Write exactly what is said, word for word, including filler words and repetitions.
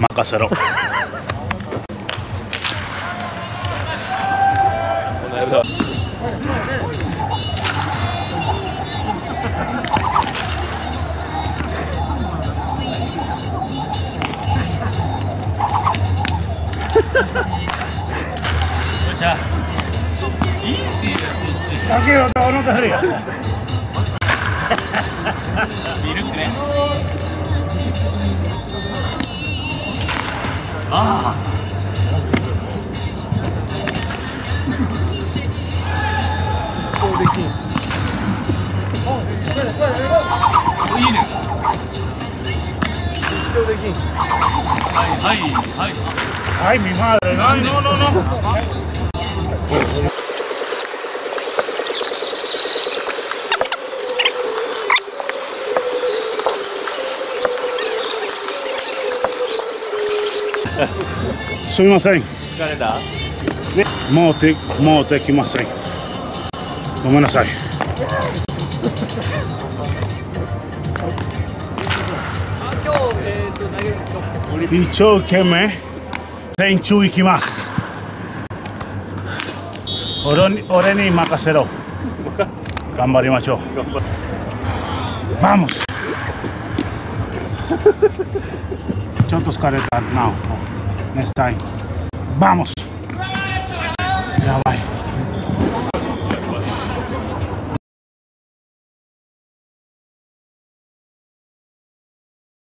任せろ。だけよ、どうのたれや。ミルクね。ああ。そうできん。いいね。そうできん。はいはいはい。はい、見回る。なんで。すみません。疲れた？ね、もうでもうできません。ごめんなさい。一生懸命練習行きます。俺に、俺に任せろ。頑張りましょう。Vamos。ちょっと疲れたな。Next time. Vamos. Ya va.